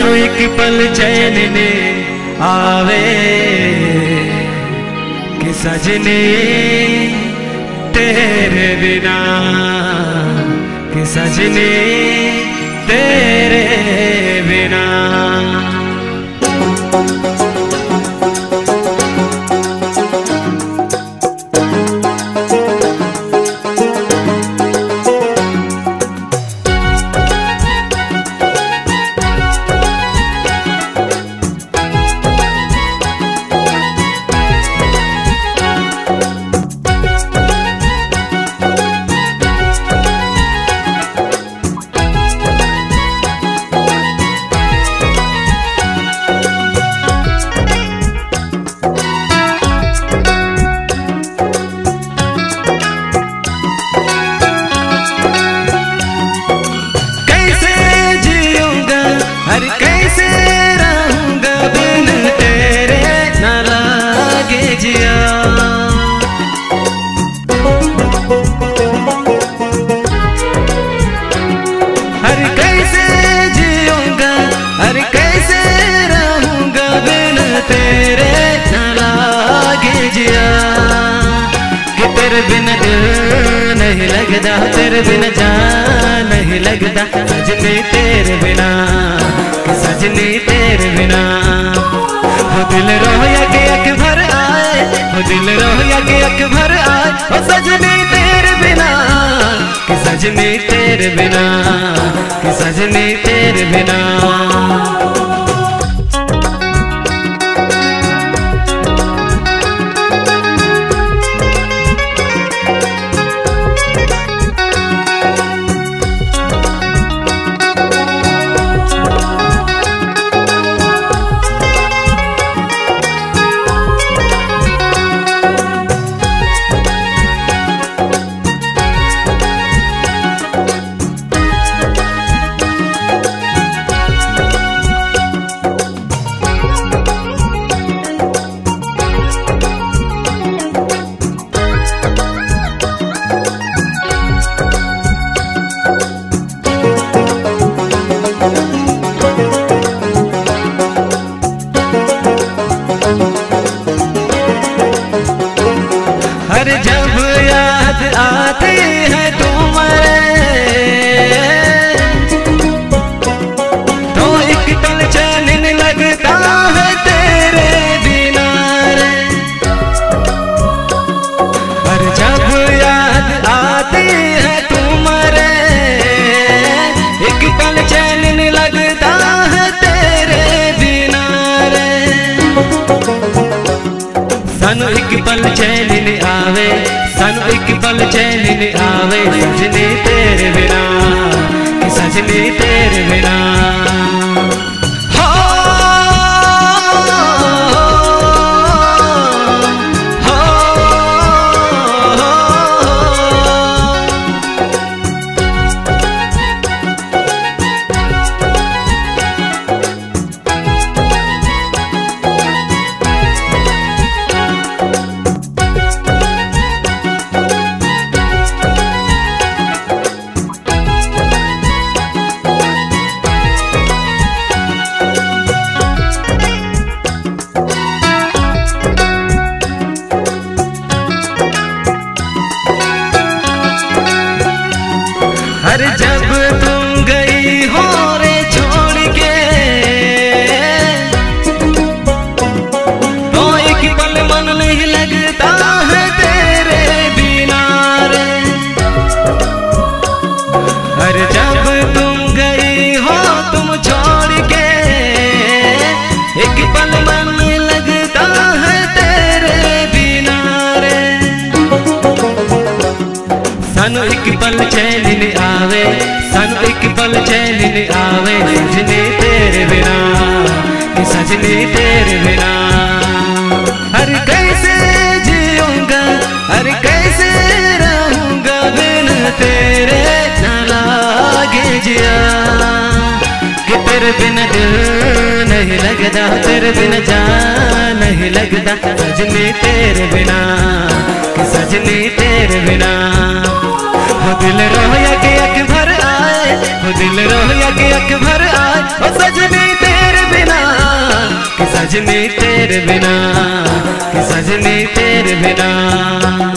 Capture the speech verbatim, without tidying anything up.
सानू एक पल चैन ने आवे कि सजने तेरे बिना, कि सजने तेरे बिना। हर कैसे रहूंगा बिन तेरे न लागे जिया, हर कैसे जीऊंगा, हर कैसे रहूंगा बिन तेरे न लागे जिया। कि तेरे बिन दिल नहीं लगता, तेरे बिन जान नहीं लगता, सजनी तेरे बिना, सजनी तेरे बिना। हो दिल रोया के अख भर आए, हो दिल रोया के अख भर आए, हो सजनी तेरे बिना, कि सजनी तेरे बिना, कि सजनी तेरे बिना। हर जब याद आती है तुम्हारे, तो एक पल चैन नहीं लगता है तेरे बिना रे। हर जब याद आती है तुम्हारे, एक पल चैन नहीं लगता है तेरे बिना रे। सानू एक पल चैन नहीं आवे, सानू एक पल चैन नहीं आवे, सजनी तेरे बिना, कि सजनी तेरे बिना। हो हो हर जब तुम गई हो रे छोड़ के, तो एक पल मन नहीं लगता है तेरे बिना रे। हर जब तुम गई हो तुम छोड़ के, एक पल मन नहीं लगता है तेरे बिना रे। सानू एक पल चैन नहीं आवे, सानू एक पल चैन नहीं आवे, सजनी तेरे बिना, कि सजनी तेरे बिना। हर कैसे जीऊंगा, हर कैसे रहूंगा बिन तेरे न लागे जिया। कि तेरे बिन दिल नहीं लगता, तेरे बिन जान नहीं लगता, सजनी तेरे बिना, कि सजनी तेरे बिना। हो दिल रोया के अख भर आए, हो दिल रोया के अख भर आए, हो सजनी तेरे सजनी तेरे बिना, कि सजनी तेरे बिना।